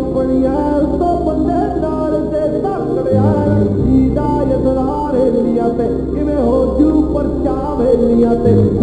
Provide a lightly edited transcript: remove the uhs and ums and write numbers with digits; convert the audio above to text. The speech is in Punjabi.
ਆਪਣੀਆਂ ਸੋ ਬੰਦੇ ਨਾਲ ਤੇ ਤਕੜਿਆ ਦੀ ਦਾ ਯਤਨਾਰ ਲੀਆਂ ਤੇ ਕਿਵੇਂ ਹੋ ਜੂ ਪਰਚਾ ਵੇਲੀਆਂ ਤੇ